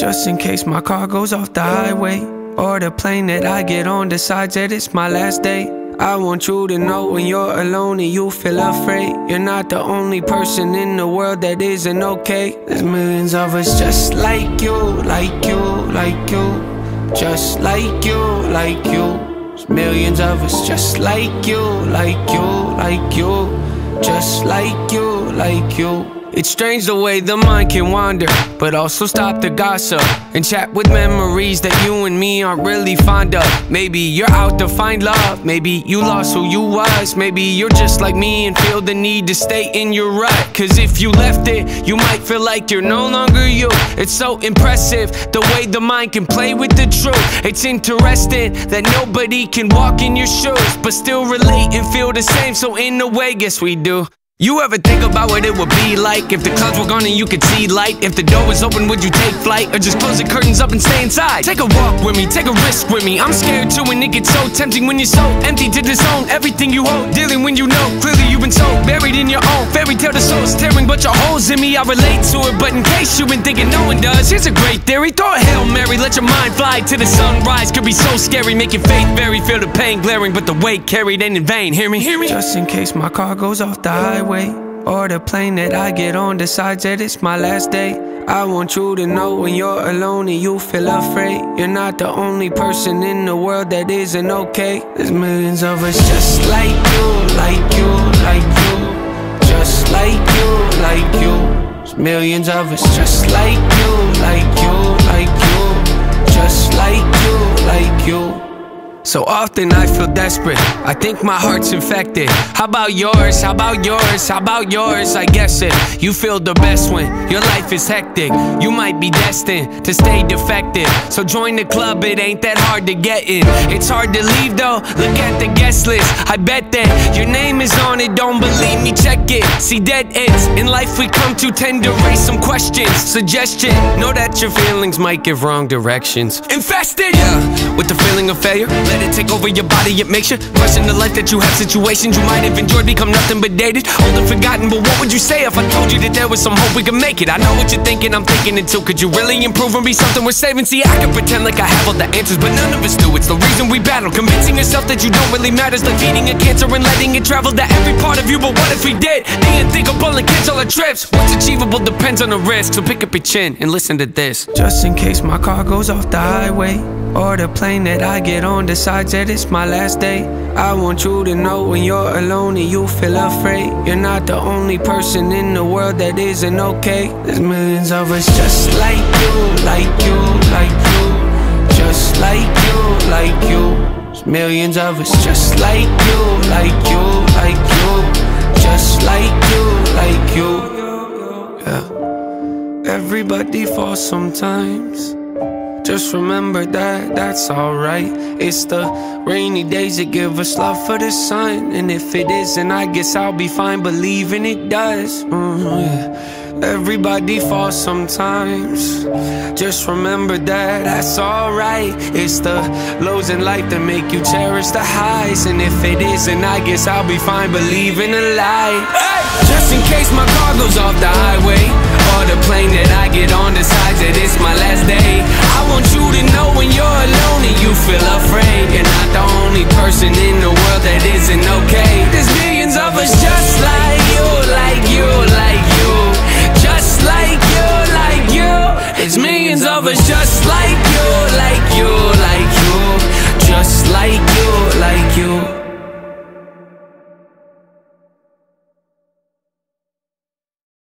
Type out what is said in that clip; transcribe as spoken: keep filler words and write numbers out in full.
Just in case my car goes off the highway, or the plane that I get on decides that it's my last day. I want you to know when you're alone and you feel afraid, you're not the only person in the world that isn't okay. There's millions of us just like you, like you, like you, just like you, like you. There's millions of us just like you, like you, like you, just like you, like you. It's strange the way the mind can wander, but also stop the gossip and chat with memories that you and me aren't really fond of. Maybe you're out to find love, maybe you lost who you was, maybe you're just like me and feel the need to stay in your rut. Cause if you left it, you might feel like you're no longer you. It's so impressive the way the mind can play with the truth. It's interesting that nobody can walk in your shoes but still relate and feel the same, so in a way, guess we do. You ever think about what it would be like if the clouds were gone and you could see light? If the door was open, would you take flight, or just close the curtains up and stay inside? Take a walk with me, take a risk with me. I'm scared too, and it gets so tempting when you're so empty to disown everything you hold. Dealing when you know clearly you've been so buried in your own fairy tale. The soul's tearing, but your holes in me, I relate to it. But in case you've been thinking no one does, here's a great theory. Throw a Hail Mary, let your mind fly to the sunrise. Could be so scary, make your faith vary. Feel the pain glaring, but the weight carried ain't in vain. Hear me, hear me. Just in case my car goes off the highway, or the plane that I get on decides that it's my last day. I want you to know when you're alone and you feel afraid, you're not the only person in the world that isn't okay. There's millions of us just like you, like you, like you, just like you, like you. There's millions of us just like you, like you, like you, just like you, like you. So often I feel desperate, I think my heart's infected. How about yours, how about yours, how about yours? I guess it, you feel the best when your life is hectic. You might be destined to stay defective, so join the club, it ain't that hard to get in. It's hard to leave though, look at the guest list. I bet that your name is on it, don't believe me, check it. See, dead ends in life we come to tend to raise some questions. Suggestion, know that your feelings might give wrong directions. Infested, yeah, with the feeling of failure. Let it take over your body, it makes you question the life that you have. Situations you might have enjoyed become nothing but dated, old and forgotten. But what would you say if I told you that there was some hope we could make it? I know what you're thinking, I'm thinking it too. Could you really improve and be something worth saving? See, I can pretend like I have all the answers, but none of us do. It's the reason we battle, convincing yourself that you don't really matter. It's like feeding a cancer and letting it travel to every part of you. But what if we did the unthinkable and cancel our trips? What's achievable depends on the risk, so pick up your chin and listen to this. Just in case my car goes off the highway, or the plane that I get on decides that it's my last day. I want you to know when you're alone and you feel afraid, you're not the only person in the world that isn't okay. There's millions of us just like you, like you, like you, just like you, like you. There's millions of us just like you, like you, like you, just like you, like you. Yeah. Everybody falls sometimes, just remember that that's alright. It's the rainy days that give us love for the sun, and if it isn't, I guess I'll be fine believing it does. Mm, yeah. Everybody falls sometimes, just remember that that's alright. It's the lows in life that make you cherish the highs, and if it isn't, I guess I'll be fine believing a lie. Hey! Just in case my car goes off the highway, or the plane that I get on decides that it's my last day. I want you to know when you're alone and you feel afraid, you're not the only person in the world that isn't okay. There's millions of us just like you, like you, like you, just like you, like you. There's millions of us just like you, like you.